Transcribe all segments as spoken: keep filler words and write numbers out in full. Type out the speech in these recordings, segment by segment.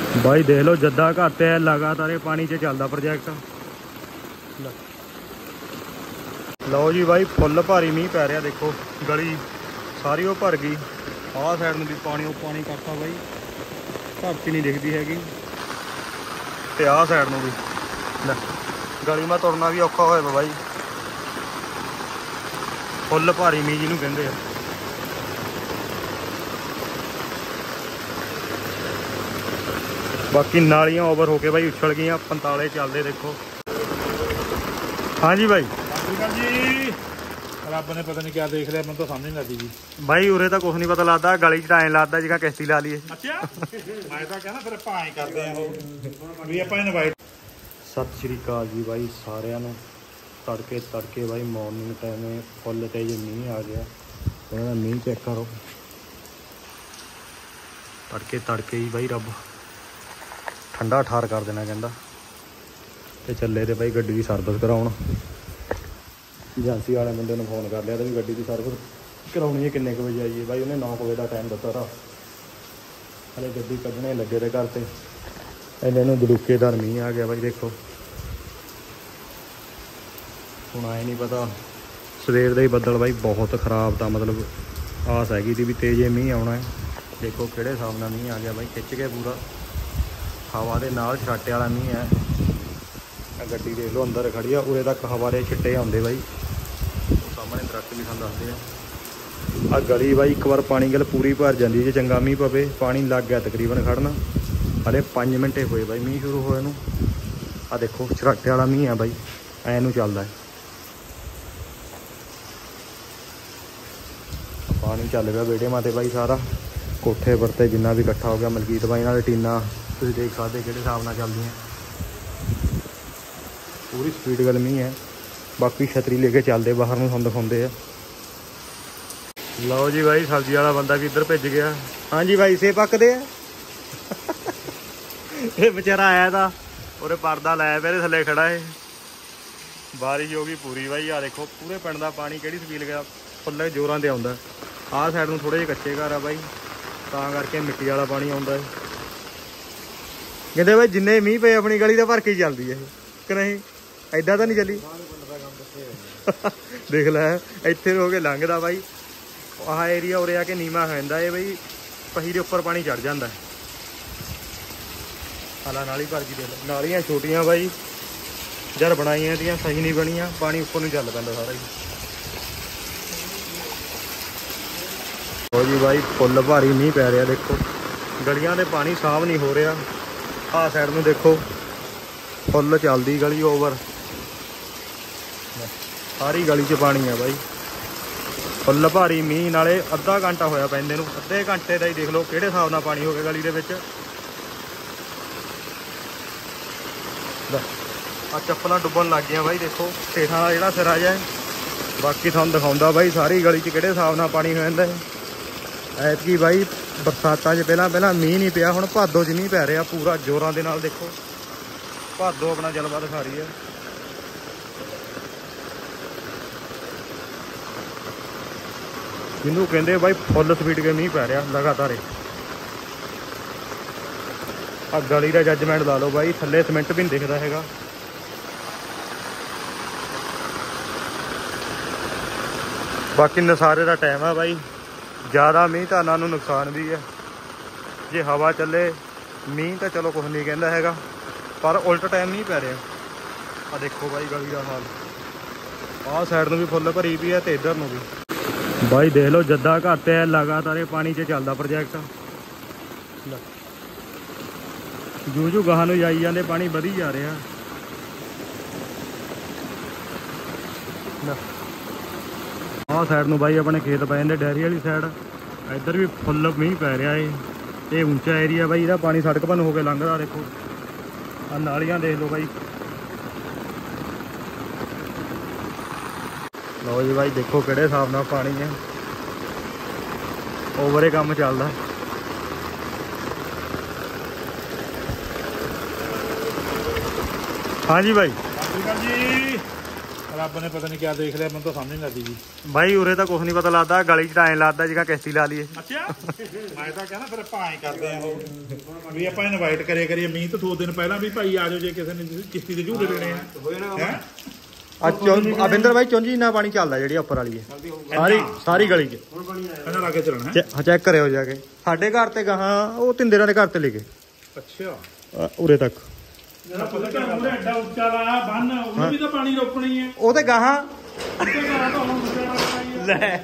भाई देख लो जद्दा घाटे है लगातार पानी च चलता प्रोजेक्ट। लो जी भाई फुल भारी मीह पै रहा, देखो गली सारी वो भर गई। आह साइड में भी पानी वो पानी करता भाई, धरती नहीं दिखती हैगी। ते आह साइड में भी गली में तुरना भी औखा होया भाई, फुल भारी मीह जिन्होंने कहते हैं। बाकी नालियां ओवर होके भाई उछल गई, पंताले चलते देखो। हाँ जी भाई जी रब ने पता नहीं क्या देख लिया, मैं तो समझ नहीं लगी जी भाई। उरे तो कुछ नहीं पता लगता, गली च टाइम लगता जिगा किश्ती ला लीए। अच्छा मैं तो कहना फिर ਆਪਾਂ ਹੀ ਕਰਦੇ ਆ ਉਹ ਵੀ ਆਪਾਂ ਇਨਵਾਈਟ। सत श्री अकाल जी भाई सारिਆਂ ਨੂੰ। तड़के तड़के भाई मॉर्निंग टाइम फुल तेज मीह आ गया। उन्होंने मीह चेक करो, तड़के तड़के ही भाई रब ठंडा ठार कर देना कहता। तो चले तो भाई गड्डी की सर्विस कराउन, एजेंसी वाले बंदे ने फोन कर लिया तो भी गड्डी की सर्विस करानी है। किन्ने बजे आइए भाई, उन्हें नौ बजे का टाइम दिता था। हले गड्डी कढ़ने लगे थे घर से, इन्हें दड़ूकेदार मीह आ गया भाई। देखो हुण आए नहीं पता, सवेर का ही बदल भाई बहुत खराब था, मतलब आस हैगी थी भी तेज मीह आना है। देखो किहड़े हिसाब नाल मीह आ गया भाई, खिंच के पूरा हवा के नाल छराटे वाला मीह है। गड्डी देख लो अंदर खड़ी है, उरे तक हवा के छिट्टे आउंदे भाई। सामने दरख्त भी तुहानूं दसदे आ। आ गली भाई एक बार पानी गल पूरी भर जाती जे चंगा मीह पवे। पानी लग गया तकरीबन खड़न, हले पाँच मिनटे हुए भाई मीह शुरू होए नूं। आ देखो छराटे वाला मीह है भाई, ऐ नूं चलदा है। पानी चल गया बेड़े माते भाई सारा, कोठे परते जिन्ना भी इकट्ठा हो गया। मलकीत भाई नाल टीना तुसीं देख सकते किहड़े हिसाब नाल चलदियां, पूरी स्पीड गल मीह है। बाकी छतरी लेके चलते बाहर में तुहानूं दिखाउंदे आ। लो जी भाई सब्जी वाला बंदा भी इधर भेज गया। हाँ जी भाई सेब पकते हैं। ये बेचारा आया था और पर्दा लाया मेरे थले खड़ा है। बारिश हो गई पूरी भाई। आ देखो पूरे पिंड का पानी किहड़ी स्पीड गया, फुल जोरां ते आउंदा। आह साइड में थोड़े जे कच्चे घर आ भाई, तां करके मिट्टी वाला पानी आउंदा है। कहते भाई जिन्ने मीह पे अपनी गली का भर के ही चलती है कि नहीं, ऐदा तो नहीं चली। देख लै इत्थे हो के लंघदा भाई, आह एरिया उरे आके नीवा हो जाता है भाई, पही के उपर पानी चढ़ जाता है। हालां नाली भर गई, देख लो नालियां छोटियां भाई जर बनाइया दियां सही नहीं बनिया, पानी उपर नहीं चल पैंदा सारा ही। हो जी भाई फुल भारी मीह पै रहा, देखो गलियां दे पानी साफ नहीं हो रहा। आ साइड में देखो फुल चलती गली ओवर, सारी गली च पानी है भाई। फुल भारी मीह नाले अद्धा घंटा होया पैंदे नूं, अद्धे घंटे का ही देख लो किहड़े हिसाब नाल पानी हो गया गली दे विच। आ चप्पलां डुब्बन लग गई भाई, देखो सेठां दा जिहड़ा सिरा जिहा। बाकी तुहानूं दिखाउंदा भाई सारी गली च किहड़े हिसाब नाल पानी हो जांदा है। ऐतकी भाई बरसातां च पहलां पहलां मीह नहीं पिया, हुण भादो च मीह पै रहा पूरा जोरां दे नाल। देखो भादो अपना जलवा दिखा रही है। जिन्हों कहते भाई फुल स्पीड के मीह पै रहा लगातार। आ गली का जजमेंट ला लो भाई, थले सीमेंट भी नहीं दिखता हैगा। बाकी नसारे का टाइम है भाई, ज़्यादा मीह धाना नूं नुकसान भी है। जे हवा चले मीह तो चलो कुछ नहीं कहता हैगा, पर उल्ट टाइम नहीं पै रहा। आ देखो भाई गली का हाल, आह साइड में भी फुल भरी भी है तो इधर में भी भाई देख लो जद्दा घाटे है लगातार पानी च चलता प्रोजेक्ट। जू जू गाह नूं जाई जांदे पानी वधी जा रहा। आह साइड में भाई अपने खेत पै जाते डेयरी वाली साइड, इधर भी फुल मीह पै रहा है। ये ऊंचा एरिया भाई, इहदा पानी सड़क बन होकर लंघदा। देखो आ नालियां देख लो भाई। लो जी भाई देखो किहड़े हिसाब नाल पानी है, ओवर ही काम चलदा। हाँ जी भाई जी रब ने पता नहीं क्या देख लिया, मैं तो समझ नहीं लगी जी। ਬਾਈ ਉਰੇ ਤਾਂ ਕੁਛ ਨਹੀਂ ਪਤਾ ਲੱਗਦਾ, ਗਲੀ ਚ ਐਂ ਲੱਗਦਾ ਜਿਵੇਂ ਕਿਸ਼ਤੀ ਲਾ ਲਈਏ। ਅੱਛਾ ਮੈਂ ਤਾਂ ਕਹਿੰਦਾ ਫਿਰ ਆਪਾਂ ਐਂ ਕਰਦੇ ਆ ਉਹ ਵੀ ਆਪਾਂ ਇਨਵਾਈਟ ਕਰਿਆ ਕਰੀਏ ਮੀਂਹ ਤੋਂ ਦੋ ਦਿਨ ਪਹਿਲਾਂ ਵੀ ਭਾਈ ਆ ਜਾਓ ਜੇ ਕਿਸੇ ਨੇ ਕਿਸ਼ਤੀ ਦੇ ਝੂਟੇ ਲੈਣੇ ਆ ਹੈ। ਆ ਚੁੰਝ ਅਵਿੰਦਰ ਬਾਈ ਚੁੰਝ ਇੰਨਾ ਪਾਣੀ ਚੱਲਦਾ ਜਿਹੜੀ ਉੱਪਰ ਵਾਲੀ ਹੈ ਸਾਰੀ ਸਾਰੀ ਗਲੀ ਚ। ਇਹਨਾਂ ਲਾ ਕੇ ਚੱਲਣਾ ਹਾਂ ਚੈੱਕ ਕਰਿਓ ਜਾ ਕੇ। ਸਾਡੇ ਘਰ ਤੇ ਗਾਹਾਂ ਉਹ ਤਿੰਦੇਰਾਂ ਦੇ ਘਰ ਤੇ ਲੈ ਕੇ ਅੱਛਾ ਉਰੇ ਤੱਕ ਜਿਹੜਾ ਪਤਾ ਕਿ ਉਹਨੇ ਐਡਾ ਉੱਚਾ ਲਾਇਆ ਬੰਨ ਉਹਨੂੰ ਵੀ ਤਾਂ ਪਾਣੀ ਰੋਕਣੀ ਹੈ। ਉਹ ਤੇ ਗਾਹਾਂ ਉੱਤੇ ਘਰਾਂ ਤਾਂ ਹੁਣ ਉੱਚਾ ਲਾਇਆ ਲੈ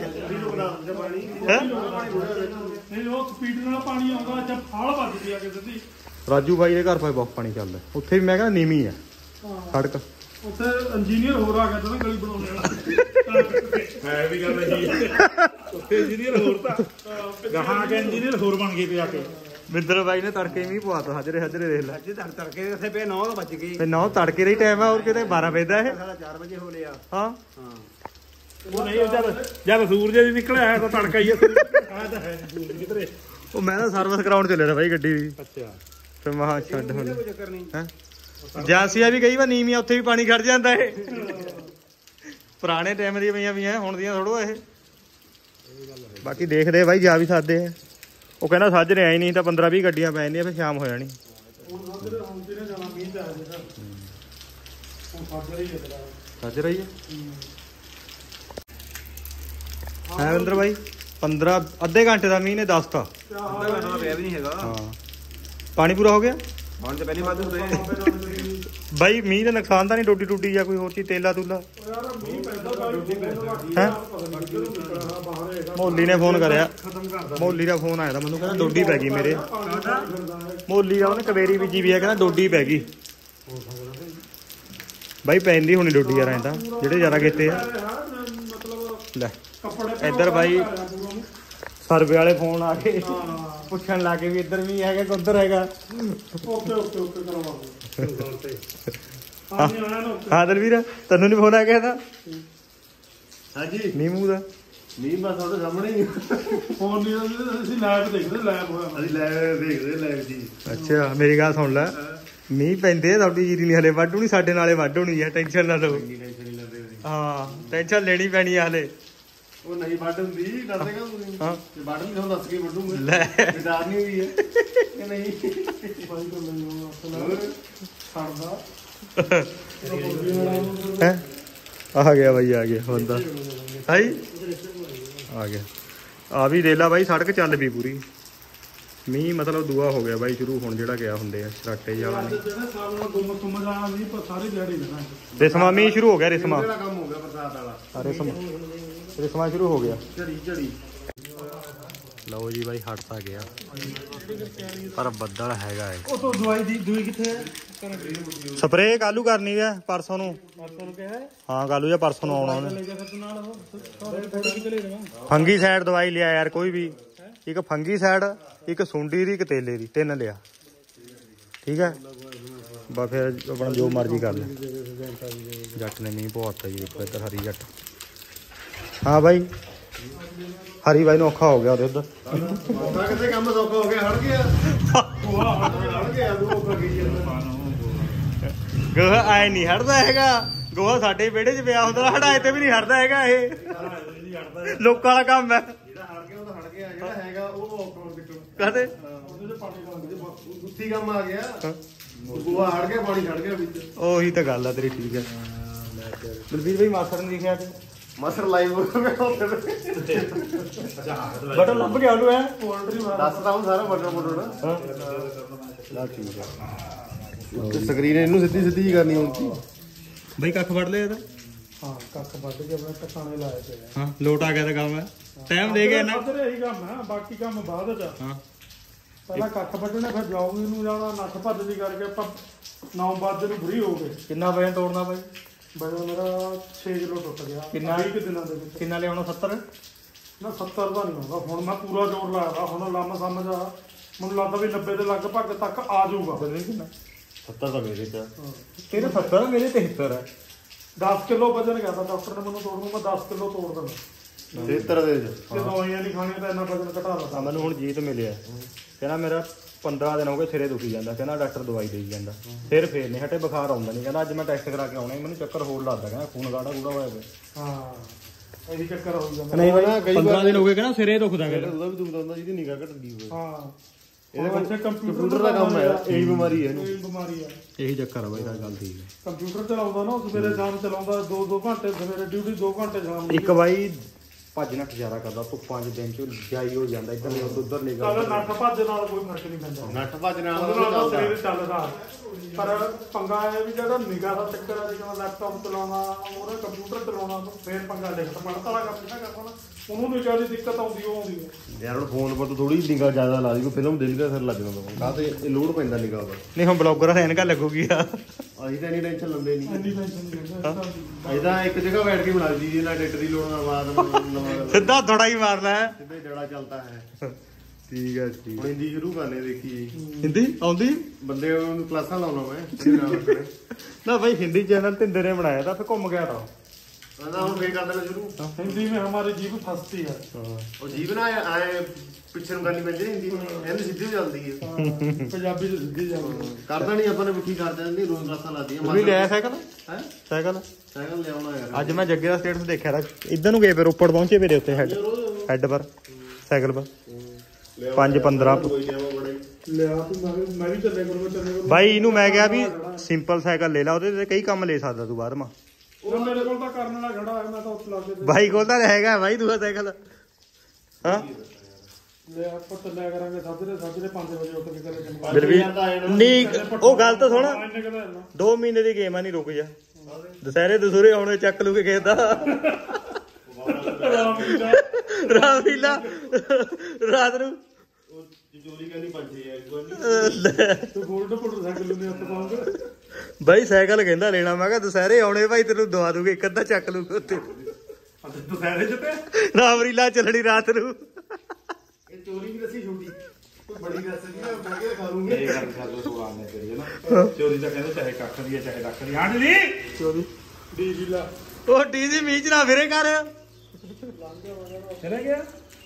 ਨਹੀਂ ਉਹ ਸਪੀਡ ਨਾਲ ਪਾਣੀ ਆਉਂਦਾ ਜਦ ਫਾਲ ਵੱਜਦੀ ਆ ਕਿਸੇ ਦੀ। ਰਾਜੂ ਬਾਈ ਦੇ ਘਰ ਪਾ ਬਹੁਤ ਪਾਣੀ ਚੱਲਦਾ ਉੱਥੇ ਵੀ। ਮੈਂ ਕਹਿੰਦਾ ਨੀਵੀਂ ਆ ਸੜਕ। ਉੱਥੇ ਇੰਜੀਨੀਅਰ ਹੋਰ ਆ ਗਿਆ ਤਾਂ ਗਲੀ ਬਣਾਉਣ ਵਾਲਾ ਹੈ ਵੀ ਗੱਲ ਇਹੀ ਉੱਥੇ ਇੰਜੀਨੀਅਰ ਹੋਰ ਤਾਂ ਗਾਹਾਂ ਕੇ ਇੰਜੀਨੀਅਰ ਹੋਰ ਬਣ ਗਏ ਤੇ ਆ ਕੇ। ਮਿੰਦਰ ਬਾਈ ਨੇ ਤੜਕੇ ਮੀਂਹ ਪਵਾਤਾ ਹਜਰੇ ਹਜਰੇ ਦੇਖ ਲੈ। ਅੱਜ ਤੜ ਤੜਕੇ ਉੱਥੇ ਪਏ ਨੌ ਵੱਜ ਗਏ। ਤੇ ਨੌ ਤੜਕੇ ਦਾ ਹੀ ਟਾਈਮ ਆ ਹੋਰ ਕਿਤੇ ਬਾਰਾਂ ਵਜੇ ਦਾ ਇਹ। ਸਾਡਾ ਚਾਰ ਵਜੇ ਹੋ ਲਿਆ। ਹਾਂ ਹਾਂ ਉਹ ਨਹੀਂ ਜਦ ਜਦ ਸੂਰਜ ਜੀ ਨਿਕਲਿਆ ਹੈ ਤਾਂ ਤੜਕਾ ਹੀ ਆ ਆ ਤਾਂ ਹੈ ਸੂਰਜ ਕਿਧਰੇ। ਉਹ ਮੈਂ ਤਾਂ ਸਰਵਿਸ ਕਰਾਉਣ ਚੱਲਿਆ ਤਾਂ ਬਾਈ ਗੱਡੀ ਦੀ। ਅੱਛਾ ਤੇ ਮਹਾ ਛੱਡ ਹੁਣ ਕੋਈ ਚੱਕਰ ਨਹੀਂ। ਹੈ ਜਾਂਸੀਆ ਵੀ ਕਈ ਵਾਰ ਨੀਵੀਆਂ ਉੱਥੇ ਵੀ ਪਾਣੀ ਖੜ ਜਾਂਦਾ ਏ। ਪੁਰਾਣੇ ਟਾਈਮ ਦੀਆਂ ਪਈਆਂ ਵੀ ਹੁਣ ਦੀਆਂ ਥੋੜੋ ਇਹ। ਬਾਕੀ ਦੇਖਦੇ ਬਾਈ ਜਾ ਵੀ ਸਕਦੇ ਆ। ਉਹ ਕਹਿੰਦਾ ਸੱਜ ਰਿਹਾ ਹੀ ਨਹੀਂ ਤਾਂ ਪੰਦਰਾਂ ਵੀਹ ਗੱਡੀਆਂ ਪੈ ਜਾਂਦੀਆਂ ਫਿਰ ਸ਼ਾਮ ਹੋ ਜਾਣੀ। ਸੱਜ ਰਹੀ ਹੈ ਹੈ ਅੰਦਰ ਬਾਈ ਪੰਦਰਾਂ ਅੱਧੇ ਘੰਟੇ ਦਾ ਮੀਂਹ ਨੇ ਦਸ ਤਾ। ਅੱਧਾ ਘੰਟਾ ਤਾਂ ਪਿਆ ਵੀ ਨਹੀਂ ਹੈਗਾ। ਹਾਂ ਪਾਣੀ ਪੂਰਾ ਹੋ ਗਿਆ ਹੁਣ ਤੇ ਪਹਿਲੀ ਵਾਰ ਹੁੰਦੇ ਬਾਈ। ਮੀਂਹ ਦਾ ਨੁਕਸਾਨ ਤਾਂ ਨਹੀਂ ਡੋਡੀ ਟੁੱਟੀ ਜਾਂ ਕੋਈ ਹੋਰ ਚੀਜ਼ ਤੇਲਾ ਤੁਲਾ ਹੈ। ਮੋਲੀ ਨੇ ਫੋਨ ਕਰਿਆ। ਮੋਲੀ ਦਾ ਫੋਨ ਆਇਆ ਤਾਂ ਮੈਨੂੰ ਕਹਿੰਦਾ ਡੋਡੀ ਪੈ ਗਈ ਮੇਰੇ। ਮੋਲੀ ਦਾ ਉਹਨੇ ਕਵੇਰੀ ਬੀਜੀ ਵੀ ਆ ਕਹਿੰਦਾ ਡੋਡੀ ਪੈ ਗਈ। ਬਾਈ ਪੈਂਦੀ ਹੋਣੀ ਡੋਡੀ ਯਾਰ ਐਂ ਤਾਂ ਜਿਹੜੇ ਜ਼ਿਆਦਾ ਕੀਤੇ ਆ। ਲੈ ਇੱਧਰ ਬਾਈ ਸਰਵੇ ਵਾਲੇ ਫੋਨ ਆ ਕੇ ਪੁੱਛਣ ਲਾ ਕੇ ਵੀ ਇੱਧਰ ਵੀ ਹੈਗਾ ਕਿ ਉੱਧਰ ਹੈਗਾ। ਓਕੇ ਓਕੇ ਓਕੇ ਕਰਵਾਵਾਂਗੇ। ਹਾਂ ਦਲਵੀਰ ਤੈਨੂੰ ਨਹੀਂ ਫੋਨ ਆ ਗਿਆ ਤਾਂ ਹਾਂਜੀ ਨੀਮੂ ਦਾ। ਨਹੀਂ ਬਸ ਤੁਹਾਡੇ ਸਾਹਮਣੇ ਹੀ ਫੋਨ ਨਹੀਂ ਅਸੀਂ ਲਾਈਵ ਦੇਖਦੇ ਲਾਈਵ ਹੋਇਆ। ਅਸੀਂ ਲਾਈਵ ਦੇਖਦੇ ਲਾਈਵ ਜੀ। ਅੱਛਾ ਮੇਰੀ ਗੱਲ ਸੁਣ ਲੈ ਮੀਂਹ ਪੈਂਦੇ ਆ ਤੁਹਾਡੀ ਜੀਰੀ ਨਹੀਂ ਹਲੇ ਵੱਢ ਹੋਣੀ ਸਾਡੇ ਨਾਲੇ ਵੱਢ ਹੋਣੀ ਆ। ਟੈਨਸ਼ਨ ਨਾ ਲਓ। ਹਾਂ ਟੈਨਸ਼ਨ ਲੈਣੀ ਪੈਣੀ ਆ ਹਲੇ। ਉਹ ਨਹੀਂ ਵੱਢ ਹੁੰਦੀ ਦੱਸੇਗਾ ਤੁਸੀਂ। ਹਾਂ ਤੇ ਵੱਢ ਨਹੀਂ ਤੁਹਾਨੂੰ ਦੱਸ ਕੇ ਵੱਢੂਗੇ। ਲੈ ਵਿਦਾਰ ਨਹੀਂ ਹੋਈ ਹੈ ਕਿ ਨਹੀਂ। ਭਾਈ ਤੋਂ ਮੈਨੂੰ ਛੱਡਦਾ ਹੈ ਆ ਗਿਆ ਬਾਈ ਆ ਗਿਆ ਹੁੰਦਾ ਹਾਈ ਆ ਗਿਆ। ਆ ਵੀ ਰੇਲਾ ਬਾਈ ਸੜਕ ਚੱਲ ਵੀ ਪੂਰੀ। ਮੀਂਹ ਮਤਲਬ ਦੂਆ ਹੋ ਗਿਆ ਬਾਈ ਸ਼ੁਰੂ ਹੁਣ ਜਿਹੜਾ ਗਿਆ ਹੁੰਦੇ ਆ ਸਰਾਟੇ ਵਾਲਾ ਨਹੀਂ। ਜਿਹੜੇ ਸਾਲ ਨਾਲ ਗੁੰਮ ਸੁੰਮ ਜਾਣਾ ਨਹੀਂ ਪਰ ਸਾਰੀ ਦਿਹਾੜੀ ਰਹਿਣਾ। ਰਿਸਮਾ ਮੀਂਹ ਸ਼ੁਰੂ ਹੋ ਗਿਆ। ਰਿਸਮਾ ਕਿਹੜਾ ਕੰਮ ਹੋ ਗਿਆ ਬਰਸਾਤ ਵਾਲਾ। ਰਿਸਮਾ ਰਿਸਮਾ ਸ਼ੁਰੂ ਹੋ ਗਿਆ। ਝੜੀ ਝੜੀ ਲਓ ਜੀ ਬਾਈ ਹਟ ਤਾਂ ਗਿਆ ਪਰ ਬੱਦਲ ਹੈਗਾ ਏ। ਉਹ ਤੋਂ ਦਵਾਈ ਦੀ ਦੂਈ ਕਿੱਥੇ ਹੈ? ਸਪਰੇਅ ਕਾਲੂ ਕਰਨੀ ਆ ਪਰਸੋਂ ਨੂੰ। ਪਰਸੋਂ ਨੂੰ ਕਿਹਾ ਹੈ ਹਾਂ ਕਾਲੂ ਜਾਂ ਪਰਸੋਂ ਨੂੰ ਆਉਣਾ ਉਹਨੇ। ਲੈ ਜਾ ਫਿਰ ਨਾਲ ਉਹ ਸਾਰੇ ਫੋਟੋ ਕਿਤੇ ਲੈ ਜਾਵਾਂ। ਫੰਗੀ ਸਾਈਡ ਦਵਾਈ ਲਿਆ ਯਾਰ ਕੋਈ ਵੀ। ਇੱਕ ਫੰਗੀ ਸਾਈਡ ਇੱਕ ਸੁੰਡੀ ਦੀ ਇੱਕ ਤੇਲੇ ਦੀ ਤਿੰਨ ਲਿਆ ਠੀਕ ਹੈ। ਬਾ ਫਿਰ ਆਪਣਾ ਜੋ ਮਰਜ਼ੀ ਕਰ ਲੈ। ਜੱਟ ਨੇ ਮੀਂਹ ਪਵਾਤਾ ਜੀ ਦੇਖੋ ਇੱਧਰ ਹਰੀ ਜੱਟ। ਹਾਂ ਬਾਈ ਹਰੀ ਬਾਈ ਨੂੰ ਔਖਾ ਹੋ ਗਿਆ ਉਹਦੇ ਉੱਧਰ। ਉਹਦਾ ਕਿਤੇ ਕੰਮ ਸੌਖਾ ਹੋ ਗਿਆ ਹਟ ਗਿਆ। ਉਹ ਹਟ ਗਿਆ ਉਹ ਉੱਪਰ ਗਈ ਜਾਂਦਾ। ਗੋਹਾ ਆਏ ਨਹੀਂ ਹਟਦਾ ਹੈਗਾ। ਗੋਹਾ ਸਾਡੇ ਵਿਹੜੇ 'ਚ ਪਿਆ ਹੁੰਦਾ ਹਟਾਏ ਤੇ ਵੀ ਨਹੀਂ ਹਟਦਾ ਹੈਗਾ ਇਹ। ਲੋਕਾਂ ਵਾਲਾ ਕੰਮ ਹੈ। ਜਿਹੜਾ ਹਟ ਗਿਆ ਉਹ ਤਾਂ ਹਟ ਗਿਆ ਜਿਹੜਾ ਹੈਗਾ ਉਹ ਆਫਰੋਡ ਵਿੱਚੋਂ ਕਹਦੇ ਗੁੱਥੀ ਕੰਮ ਆ ਗਿਆ। ਗੋਹਾ ਹਟ ਗਿਆ ਪਾਣੀ ਛੱਡ ਗਿਆ ਵਿੱਚ। ਉਹੀ ਤਾਂ ਗੱਲ ਆ ਤੇਰੀ ਠੀਕ ਹੈ। ਬਲਵੀਰ ਬਾਈ ਮਾਸਟਰ ਨੇ ਲਿਖਿਆ ਤੇ ਮਸਰ ਲਾਈਵ ਹੋ ਗਿਆ ਉੱਥੇ। ਬਟਨ ਲੱਭ ਗਿਆ ਉਹਨੂੰ ਐ। ਦੱਸਦਾ ਹੁਣ ਸਾਰਾ ਬਟਨ ਬਟਨ। ਹਾਂ ਲਾ ਠੀਕ ਹੈ। ਸਕਰੀਨ ਇਹਨੂੰ ਸਿੱਧੀ ਸਿੱਧੀ ਹੀ ਕਰਨੀ ਹੁੰਦੀ। ਬਾਈ ਕੱਖ ਵੜ ਲਿਆ ਇਹਦਾ। ਹਾਂ ਕੱਖ ਵੱਢ ਕੇ ਆਪਣੇ ਟਿਕਾਣੇ ਲਾਏ ਪਏ ਆ। ਹਾਂ ਲੋਟ ਆ ਗਿਆ ਤਾਂ ਕੰਮ ਹੈ। ਟਾਈਮ ਦੇ ਗਿਆ ਨਾ। ਉਧਰ ਇਹੀ ਕੰਮ ਹੈ ਬਾਕੀ ਕੰਮ ਬਾਅਦ ਚ। ਹਾਂ ਪਹਿਲਾਂ ਕੱਖ ਵੱਢਣਾ ਫਿਰ ਜੌਬ ਨੂੰ ਜਾਣਾ ਨੱਠ ਭੱਜ ਦੀ ਕਰਕੇ ਆਪਾਂ ਨੌ ਵਜੇ ਨੂੰ ਫ੍ਰੀ ਹੋ ਗਏ। ਕਿੰਨਾ ਵਜਨ ਤੋੜਨਾ ਬਾਈ? ਵਜਨ ਮੇਰਾ ਛੇ ਕਿਲੋ ਟੁੱਟ ਗਿਆ। ਕਿੰਨਾ? ਵੀਹ ਕੁ ਦਿਨਾਂ ਦੇ ਵਿੱਚ। ਕਿੰਨਾ ਲਿਆਉਣਾ ਸੱਤਰ? ਨਾ ਸੱਤਰ ਦਾ ਨਹੀਂ ਹੁੰਦਾ ਹੁਣ ਮੈਂ ਪੂਰਾ ਜ਼ੋਰ ਲਾਇਆ। ਹੁਣ ਲੰਮ ਸਮਝ ਆ ਮੈਨੂੰ ਲੱਗਦਾ ਵੀ ਨੱਬੇ ਦੇ ਲਗਭਗ ਤੱਕ ਆ ਜਾਊਗਾ। ਕਿੰਨਾ? ਸੱਤਰ ਤਾਂ ਮੇਰੇ ਚ। ਤੇਰੇ ਸੱਤਰ ਆ ਮੇਰੇ ਤੇਹੱਤਰ ਹੈ। ਦਸ ਕਿਲੋ ਵਜਨ ਕਹਿੰਦਾ ਡਾਕਟਰ ਨੇ ਮੈਨੂੰ ਤੋੜ ਨੂੰ। ਮੈਂ ਦਸ ਕਿਲੋ ਤੋੜ ਦੇਣਾ। ਤੇਹੱਤਰ ਦੇ ਚ। ਤੇ ਦਵਾਈਆਂ ਨਹੀਂ ਖਾਣੀਆਂ ਤਾਂ ਇੰਨਾ ਵਜਨ ਘਟਾ ਹਾਂ ਦਿੱਤਾ। ਮੈਨੂੰ ਹੁਣ ਜੀਤ ਮਿਲਿਆ ਕਹਿੰਦਾ ਮੇਰਾ ਪੰਦਰਾਂ ਦਿਨ ਹੋ ਗਏ ਸਿਰੇ ਦੁਖੀ ਜਾਂਦਾ। ਕਹਿੰਦਾ ਡਾਕਟਰ ਦਵਾਈ ਦੇਈ ਜਾਂਦਾ ਫਿਰ ਫੇਰ ਨਹੀਂ ਹਟੇ ਬੁਖਾਰ ਆਉਂਦਾ ਨਹੀਂ। ਕਹਿੰਦਾ ਅੱਜ ਮੈਂ ਟੈਸਟ ਕਰਾ ਕੇ ਆਉਣਾ। ਮੈਨੂੰ ਚੱਕਰ ਹੋਰ ਲੱਗਦਾ ਕਹਿੰਦਾ ਖੂਨ ਗਾੜਾ ਗੂੜਾ ਹੋਇਆ ਪਿਆ। ਹਾਂ ਇਹੀ ਚੱਕਰ ਹੋ ਜਾਂਦਾ ਨਹੀਂ ਬਾਈ ਨਾ, ਕਈ ਪੰਦਰਾਂ ਵਾਰ- ਦਿਨ ਹੋ ਗਏ ਕਹਿੰਦਾ ਸਿਰੇ ਦੁਖਦਾ ਕਹਿੰਦਾ ਉਹਦਾ ਵੀ ਦੁਖਦਾ ਹੁੰਦਾ ਜਿਹਦੀ ਨਿਗਾਹ ਘਟਦੀ ਹੋਵੇ ਹਾਂ ਇਹਦੇ ਹੁਣ ਕੋਲ ਇੱਥੇ ਕੰਪਿਊਟਰ ਦਾ ਕੰਮ ਹੈ ਇਹੀ ਬਿਮਾਰੀ ਹੈ ਇਹਨੂੰ ਇਹੀ ਬਿਮਾਰੀ ਆ ਇਹੀ ਚੱਕਰ ਆ ਬਾਈ ਦਾ ਗੱਲ ਠੀਕ ਹੈ ਕੰਪਿਊਟਰ ਚਲਾਉਂਦਾ ਨਾ ਉਹ ਸਵੇਰੇ ਸ਼ਾਮ ਚਲਾਉਂਦਾ ਦੋ ਦੋ ਘੰਟੇ ਸਵੇਰੇ ਡਿਊਟੀ ਦੋ ਘੰਟੇ ਸ਼ਾਮ ਨੂੰ ਇੱਕ ਬਾਈ ਭੱਜ ਨੱਠ ਜ਼ਿਆਦਾ ਕਰਦਾ ਧੁੱਪਾਂ ਚ ਦਿਨ ਚ ਜਾਈ ਹੋ ਜਾਂਦਾ ਇੱਧਰ ਨਹੀਂ ਉੱਧਰ ਨਹੀਂ ਚੱਲ ਨੱਠ ਭੱਜ ਨਾਲ ਕੋਈ ਫਰਕ ਨਹੀਂ ਪੈਂਦਾ ਨੱਠ ਭੱਜ ਨਾਲ ਉਹਦੇ ਉਹਦਾ ਨਾਲ ਤਾਂ ਚੱਲਦਾ ਸਰੀਰ ਚੱਲਦਾ ਪਰ ਪੰਗਾ ਇਹ ਵੀ ਜਿਹੜਾ ਨਿਗਾਹ ਦਾ ਚੱਕਰ ਹੈ ਜਿਵੇਂ ਲੈਪਟਾਪ ਚਲਾਉਣਾ ਉਹਨੇ ਕੰਪਿਊਟਰ ਚਲਾਉਣਾ ਫੇਰ ਪੰਗਾ ਲਿਖਤ ਪੜ੍ਹਤ ਵਾਲਾ ਕੰਮ ਨਾ ਕਰਨਾ ਉਹਨੂੰ ਨਿਗਾਹ ਦੀ ਦਿੱਕਤ ਆਉਂਦੀ ਉਹ ਆਉਂਦੀ ਹੈ ਯਾਰ ਹੁਣ ਫੋਨ ਪਰ ਥੋੜੀ ਨਿਗਾਹ ਜ਼ਿਆਦਾ ਲਾ ਦੀ ਕੋਈ ਫਿਲਮ ਦੇਖ ਕੇ ਫਿਰ ਲੱਗ ਜਾਂਦਾ ਕਾ ਤੇ ਇਹ ਲੋਡ ਪੈਂਦਾ ਨਿਗਾਹ ਦਾ ਨਹੀਂ ਹੁਣ ਬਲੌਗਰ ਐਨਕਾਂ ਲੱਗੂਗੀ ਆ ਅਸੀਂ ਤਾਂ ਇੰਨੀ ਟੈਨਸ਼ਨ ਲੈਂਦੇ ਨਹੀਂ ਇੰਨੀ ਟੈਨਸ਼ਨ ਨਹੀਂ ਲੈਂਦਾ ਅਸੀਂ ਤਾਂ ਇੱਕ ਜਗ੍ਹਾ ਬੈਠ ਕੇ ਬਣਾ ਲਈ ਨਾ ਡੇਟ ਦੀ ਲੋੜ ਨਾ ਬਾਅਦ ਨਵਾਂ ਸਿੱਧਾ ਥੋੜਾ ਹੀ ਮਾਰਨਾ ਹੈ ਸਿੱਧੇ ਜੜਾ ਚੱਲਦਾ ਹੈ ਠੀਕ ਹੈ ਠੀਕ ਹੁਣ ਹਿੰਦੀ ਸ਼ੁਰੂ ਕਰਨੇ ਦੇਖੀ ਹਿੰਦੀ ਆਉਂਦੀ ਬੰਦੇ ਨੂੰ ਕਲਾਸਾਂ ਲਾਉਣਾ ਮੈਂ ਇਹਦੇ ਨਾਲ ਆਪਣੇ। ਨਾ ਬਾਈ ਹਿੰਦੀ ਚੈਨਲ ਤਿੰਦੇ ਨੇ ਬਣਾਇਆ ਤਾਂ ਫਿਰ ਘੁੰਮ ਗਿਆ ਤਾਂ ਕਹਿੰਦਾ ਹੁਣ ਫੇਰ ਕਰ ਦੇਣਾ ਸ਼ੁਰੂ हिंदी में हमारी जीभ फंसती है ਉਹ ਜੀਵ ਨਾ ਆਏ ਪਿੱਛੇ ਨੂੰ ਕਰਨੀ ਪੈਂਦੀ ਹਿੰਦੀ ਇਹਨੂੰ ਸਿੱਧੀ ਹੋ ਚੱਲਦੀ ਹੈ पंजाबी से सीधी जाती है ਕਰਦਾ ਨਹੀਂ ਆਪਾਂ ਨੇ ਪੁੱਠੀ ਕਰ ਦਿੰਦੀ ਰੋਜ਼ ਕਲਾਸਾਂ ਲਾਦੀਆਂ ਤੂੰ ਵੀ ਲਿਆ ਸਾਈਕਲ ਹੈ ਸਾਈਕਲ ਸਾਈਕਲ ਲਿਆਉਣਾ ਯਾਰ ਅੱਜ ਮੈਂ ਜੱਗੇ ਦਾ ਸਟੇਟਸ ਦੇਖਿਆ ਤਾਂ ਇੱਧਰ ਨੂੰ ਗਏ ਫਿਰ ਉੱਪਰ ਪਹੁੰਚੇ ਮੇਰੇ ਉੱਤੇ ਹੈਡ ਹੈਡ ਪਰ ਸਾਈਕਲ ਪਰ ਪੰਜ ਪੰਦਰਾਂ ਕੋਈ ਲਿਆਵਾ ਬੜੇ ले आ तू मैं मैं भी चलने करूंगा चलने करूंगा ਬਾਈ ਇਹਨੂੰ ਮੈਂ ਕਿਹਾ ਵੀ ਸਿੰਪਲ ਸਾਈਕਲ ਲੈ ਲਾ ਉਹਦੇ ਤੇ ਕਈ ਕੰਮ ਲੈ ਸਕਦਾ ਤੂੰ ਬਾਅਦ ਮਾ ਉਹ ਮੇਰੇ ਕੋਲ ਤਾਂ ਕਰਨ ਵਾਲਾ ਖੜਾ ਹੈ ਮੈਂ ਤਾਂ ਉੱਥੇ ਲਾ ਕੇ ਬਾਈ ਕੋਲ ਤਾਂ ਹੈਗਾ ਬਾਈ ਦੂਆ ਸਾਈਕਲ ਹਾਂ ਲੈ ਆਪਾਂ ਚੱਲਿਆ ਕਰਾਂਗੇ ਸਾਜਰੇ ਸਾਜਰੇ ਪੰਜ ਵਜੇ ਉੱਠ ਕੇ ਕਰੇ ਜੰਮ ਦਿਲਵੀਰ ਨਹੀਂ ਉਹ ਗੱਲ ਤਾਂ ਸੁਣ ਇੰਨੇ ਕਦਾ ਨਾ ਦੋ ਮਹੀਨੇ ਦੀ ਗੇਮ ਆ ਨਹੀਂ ਰੁਕ ਜਾ ਦੁਸਹਿਰੇ ਦਸੂਰੇ ਆਉਣੇ ਚੱਕ ਲੂ ਕੇ ਖੇਦਾ ਰਾਮੀਲਾ ਰਾਤ ਨੂੰ ਚੋਰੀ ਕਰਨੀ ਪੰਜੇ ਆ ਕੋਈ ਤੂੰ ਗੋਲਡ ਪੁੱਟ ਸਾਈਕਲ ਨੂੰ ਉੱਤੇ ਪਾਉਂਗਾ ਬਾਈ ਸਾਈਕਲ ਕਹਿੰਦਾ ਲੈਣਾ ਮੈਂ ਕਿਹਾ ਦੁਸਹਿਰੇ ਆਉਣੇ ਭਾਈ ਤੈਨੂੰ ਦਵਾ ਦੂਗੇ ਇੱਕ ਅੱਧਾ ਚੱਕ ਲੂ ਉੱਤੇ ਅਤੇ ਦੁਸਹਿਰੇ ਚ ਤੇ ਰਾਮਰੀਲਾ ਚੱਲਣੀ ਰਾਤ ਨੂੰ ਇਹ ਚੋਰੀ ਵੀ ਦੱਸੀ ਛੋਟੀ ਕੋਈ ਬੜੀ ਦੱਸ ਨਹੀਂ ਮੈਂ ਬਹਿ ਕੇ ਖਾਉਂਗੇ ਇਹ ਗੱਲ ਕਰ ਲੋ ਸੁਆਲ ਨੇ ਤੇਰੀ ਹੈ ਨਾ ਚੋਰੀ ਤਾਂ ਕਹਿੰਦੇ ਚਾਹੇ ਕੱਖ ਦੀ ਹੈ ਚਾਹੇ ਲੱਖ ਦੀ ਹਾਂ ਜੀ ਚੋਰੀ ਡੀ ਜਿਲਾ ਉਹ ਟੀ ਦੀ ਮੀਚ ਨਾ ਫਿਰੇ ਕਰ ਚਲੇ ਗਿਆ